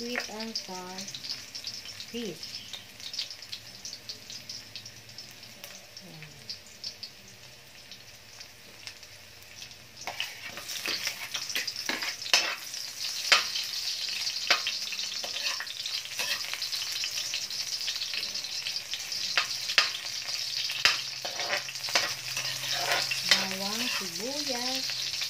sweet and sour fish. Ayan. Bawang, sibuyas.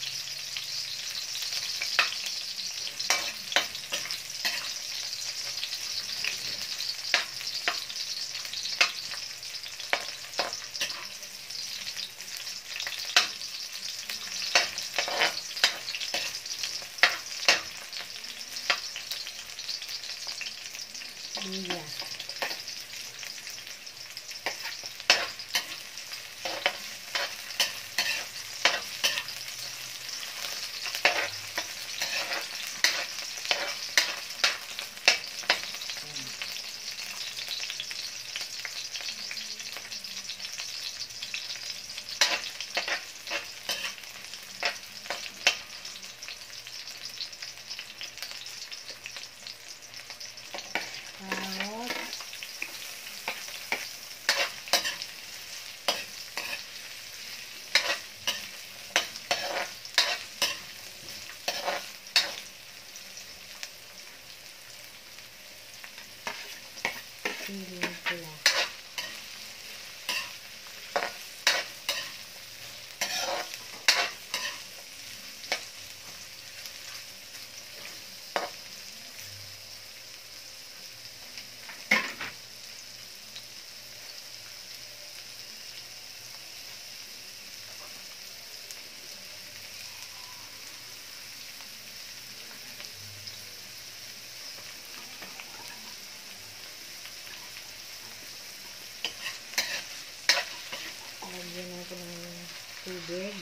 Luya. Carrot. Siling pula. Lagyan natin ng tubig.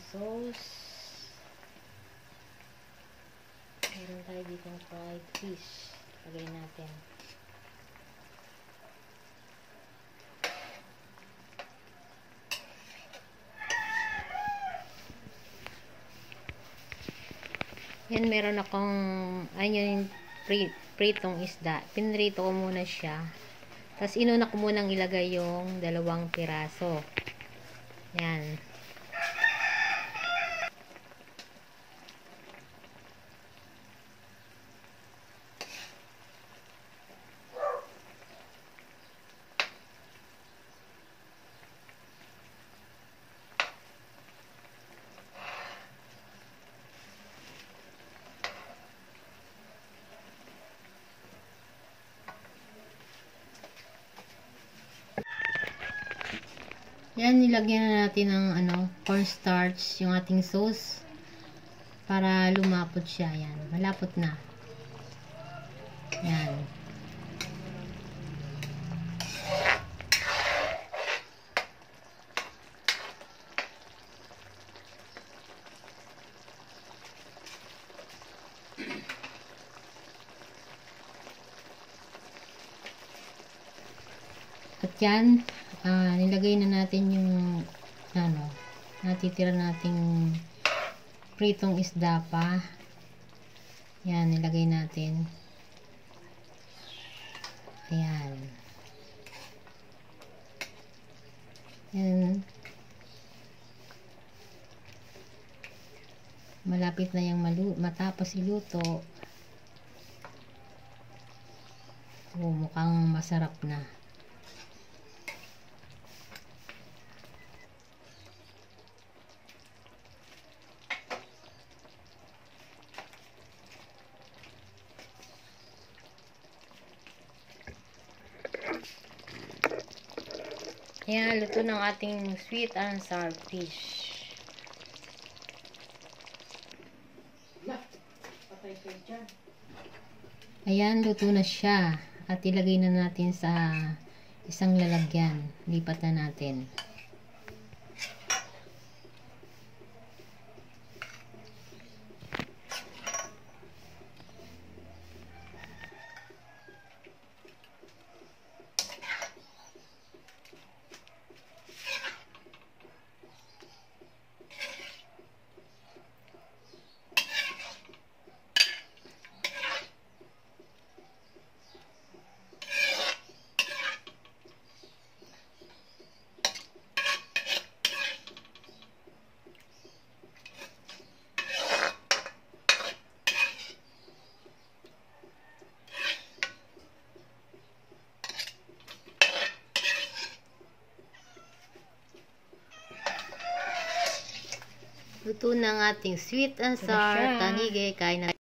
sauce. Meron tayo ditong fried fish. Lagay natin. Yan, meron akong onion pritong isda. Pinrito ko muna siya. Tapos inuna ko munang ilagay yung 2 piraso. Yan. Yan, nilagyan na natin ng cornstarch yung ating sauce para lumapot siya. Yan, malapot na. Yan. At yan, nilagay na natin yung natitira nating pritong isda pa. Yan, nilagay natin. Ayan. Yan. Malapit na yung matapos iluto. Mukhang masarap na. Ayan, luto ng ating sweet and sour fish. Ayan, luto na siya. At ilagay na natin sa isang lalagyan. Lipat na natin. Luto ng ating sweet and sour tanige. Kain na.